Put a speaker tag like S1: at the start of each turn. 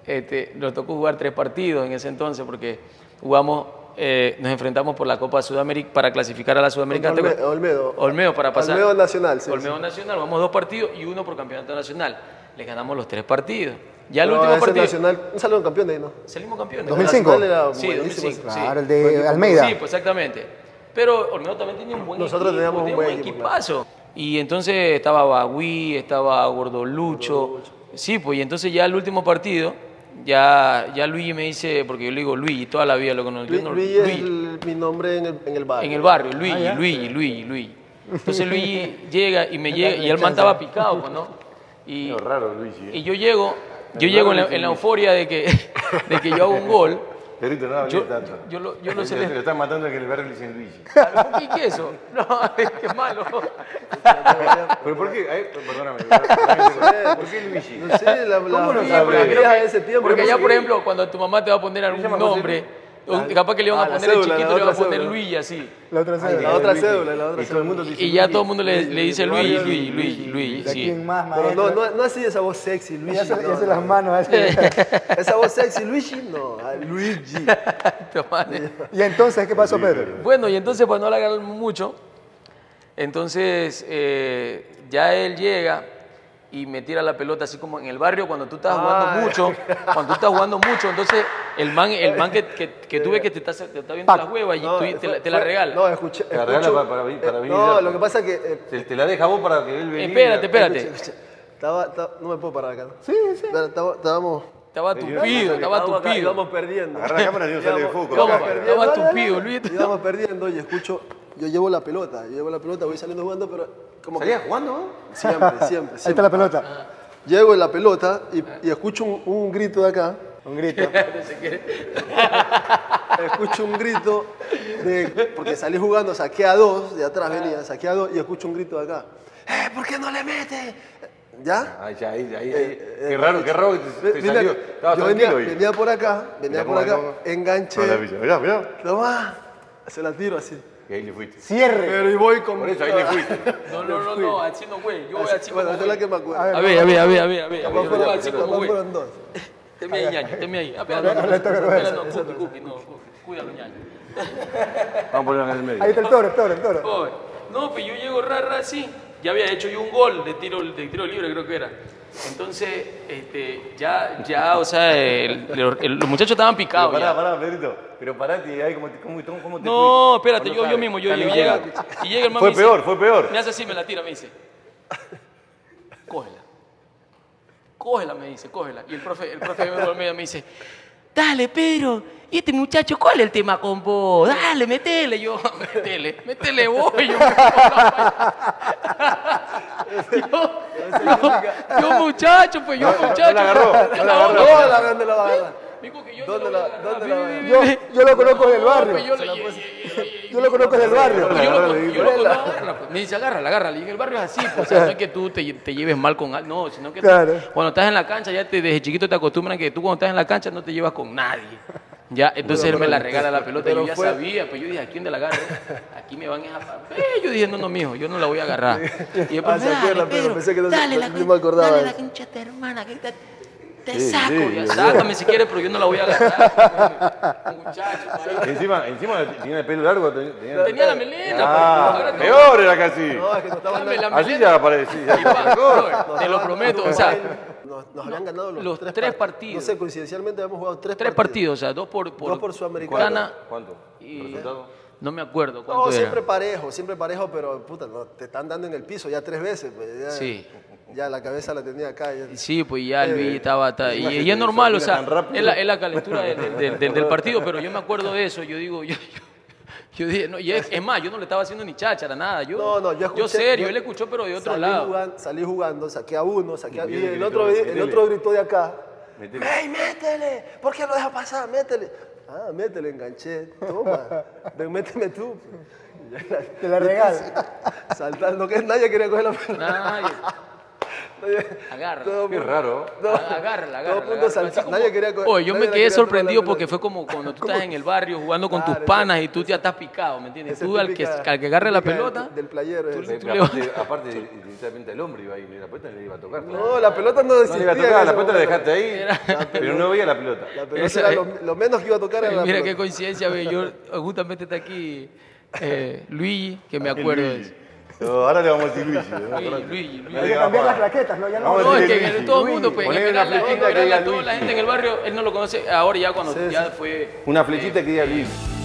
S1: nos tocó jugar 3 partidos en ese entonces porque jugamos, nos enfrentamos por la Copa Sudamérica para clasificar a la Sudamericana. Olmedo para pasar.
S2: Olmedo Nacional, sí.
S1: Olmedo Nacional, jugamos 2 partidos y 1 por campeonato nacional. Les ganamos los 3 partidos. Ya el
S2: Pero
S1: último
S2: ese
S1: partido.
S2: Nacional, un salón campeón de ahí, ¿no?
S1: Salimos campeones.
S3: 2005.
S1: Sí, 2005.
S3: Claro, el de Almeida.
S1: Sí, pues exactamente. Pero Olmedo también tenía un buen
S2: Nosotros
S1: equipo.
S2: teníamos un buen
S1: equipazo. Y entonces estaba Bagüí, estaba Gordolucho. Sí, pues y entonces ya el último partido, ya Luigi me dice, porque yo le digo Luigi, toda la vida lo conozco.
S2: Luigi es mi nombre en el barrio.
S1: En el barrio, Luigi. Entonces Luigi llega y y el man estaba picado, pues, ¿no? Y,
S4: es raro, Luigi.
S1: Y yo llego en la euforia de que yo hago un gol.
S4: Perito, no
S1: yo
S4: lo
S1: sé.
S4: Lo están matando en el barrio le dicen Luigi.
S1: ¿Por qué qué eso? No, es que es malo.
S4: ¿Pero por qué? Perdóname. ¿Por qué Luigi?
S2: No sé, la
S1: porque
S2: vieja de ese tiempo.
S1: Porque ya, por ejemplo, cuando tu mamá te va a poner algún nombre, capaz que le van a poner el chiquito, le van a poner Luigi así.
S3: La otra cédula.
S2: La otra cédula.
S1: Y ya todo el mundo le dice Luigi.
S3: ¿De
S1: Sí.
S3: quién más,
S2: Pero
S3: maestro?
S2: no así esa voz sexy, Luigi.
S3: Ya hace las manos así.
S2: Esa voz sexy, Luigi, no, Luigi.
S3: ¿Y entonces qué pasó, Pedro?
S1: Bueno, y entonces pues no la agarramos mucho. Entonces ya él llega y me tira la pelota así como en el barrio cuando tú estás jugando mucho, entonces el man que tú ves que te está viendo las huevas y te la regala.
S2: No, escuché.
S4: Te la regala para venir.
S2: No, lo que pasa es que...
S4: Te la deja vos para que él venga.
S1: Espérate.
S2: No me puedo parar acá.
S3: Sí.
S2: Estábamos...
S1: Estaba tupido.
S2: Íbamos perdiendo.
S4: Agarra la cámara y no sale de foco.
S1: Estaba tupido, Luis.
S2: Íbamos perdiendo y escucho... Yo llevo la pelota, voy saliendo jugando, pero... como
S4: ¿Salías jugando?
S2: Siempre.
S3: Ahí está la pelota.
S2: Llego en la pelota y escucho un grito de acá.
S3: Un grito.
S2: Escucho un grito porque salí jugando, saqué a 2, de atrás venía, saqué a 2 y escucho un grito de acá. ¿Por qué no le mete? ¿Ya?
S4: Ahí. Qué raro que te salió. Estabas
S2: Yo
S4: tranquilo.
S2: venía por acá, enganché.
S4: Mirá.
S2: Toma, se la tiro así.
S4: Y ahí le fuiste.
S3: Cierre.
S2: Pero y voy con...
S4: Por eso ahí le fuiste.
S1: No, así no, güey. Yo voy así como
S2: Bueno, esa es la que me acuerdo.
S1: A ver.
S2: Capaz
S1: Yo voy así como güey.
S2: fueron 2.
S1: Teme ahí, ñaño, teme ahí. Cookie, no, cuídalo, ñaño.
S4: Vamos a ponerlo en el medio.
S3: Ahí está el toro.
S1: Oye, no, pues yo llego rara así. Ya había hecho yo un gol de tiro libre, creo que era. Entonces, ya, o sea, los muchachos estaban picados.
S4: Pará, Pedrito. Pero parate, ahí ¿cómo te
S1: No,
S4: fuiste?
S1: espérate, yo mismo, yo llega. Y llega el man.
S4: Fue peor.
S1: Me hace así, me la tira, me dice. Cógela, me dice, cógela. Y el profe me dice, dale, Pedro, ¿y este muchacho cuál es el tema con vos? Dale, métele. Yo, métele vos. Yo muchacho.
S4: No la agarró.
S2: ¿Dónde la va a agarrar?
S1: ¿Dónde la
S3: Yo lo conozco del barrio. Yo lo conozco del barrio.
S1: Me dice, agárrala. Y en el barrio es así, pues, o sea, no es que tú te lleves mal con alguien, no, sino que
S3: Claro.
S1: cuando estás en la cancha, desde chiquito te acostumbran que tú cuando estás en la cancha no te llevas con nadie. Ya, entonces él me la regala la pelota y yo ya sabía, pues yo dije, ¿a quién de la agarro? Aquí me van a... Yo dije, no, mijo, yo no la voy a agarrar. Y después, dale la cancha a tu hermana, que te saco, ya sácame si quieres, pero yo no la voy a agarrar. Muchacho,
S4: Encima tenía el pelo largo.
S1: tenía la melena.
S4: Peor era casi.
S2: No, es que nos estaban dando...
S4: Así ya parecía.
S1: Te lo prometo, o sea,
S2: nos habían ganado los
S1: 3 partidos.
S2: No sé, coincidencialmente habíamos jugado 3
S1: partidos, o sea, 2 por
S2: Sudamericana.
S4: ¿Cuánto?
S1: Y
S4: ¿Resultado?
S1: no me acuerdo cuánto
S2: No,
S1: era.
S2: siempre parejo, pero puta, no, te están dando en el piso ya 3 veces. Pues, ya,
S1: Sí.
S2: Ya la cabeza la tenía acá. Ya.
S1: Sí, pues ya Luis estaba... Y es normal, o sea, es la calentura del partido, pero yo me acuerdo de eso, yo digo... Yo dije, no, y es más, yo no le estaba haciendo ni cháchara, nada. Yo
S2: escuché,
S1: serio, él escuchó, pero de otro lado.
S2: Salí jugando, saqué a uno, y el otro gritó de acá. ¡Ey, métele! ¿Por qué lo deja pasar? Métele. Ah, métele, enganché. Toma, ven, méteme tú.
S3: Te la regalo.
S2: Saltando, que nadie quería coger la pelota.
S1: Agárrala.
S4: Qué raro.
S1: Agárrala.
S2: Todo el mundo saltando. Nadie quería.
S1: Oye, yo me
S2: nadie
S1: quedé
S2: quería
S1: sorprendido
S2: tomar la
S1: porque
S2: pelota.
S1: fue como cuando tú estás en el barrio jugando con tus
S2: Claro,
S1: panas y tú ya estás picado, ¿me entiendes?
S2: Esa
S1: Tú al que
S2: típica-
S1: agarre la
S2: típica
S1: pelota.
S2: del playero.
S1: tú-
S2: ese.
S1: tú-
S4: Pero aparte, directamente el hombre iba ahí, la pelota no le iba a tocar.
S2: No, la pelota no
S4: No le
S2: existía.
S4: iba a
S2: en
S4: tocar,
S2: ese
S4: la pelota la
S2: momento.
S4: dejaste ahí, pero no veía la pelota.
S2: La pelota
S1: Esa-
S2: era lo menos que iba a tocar era la
S1: Mira
S2: pelota.
S1: qué coincidencia, ve, yo justamente está aquí Luigi, que me acuerdo de eso.
S4: No, ahora le vamos a decir Luigi.
S1: Luigi.
S3: Hay que cambiar las plaquetas, ¿no? Ya no.
S4: Vamos a
S1: No, es
S4: decirle
S1: que
S4: Luigi.
S1: todo el mundo, pues, en
S4: Ponele una
S1: general,
S4: flechita que diga
S1: toda la
S4: Luigi.
S1: gente en el barrio, él no lo conoce, ahora ya cuando
S2: Sí,
S1: ya
S2: sí.
S1: fue...
S4: Una flechita que diga Luigi.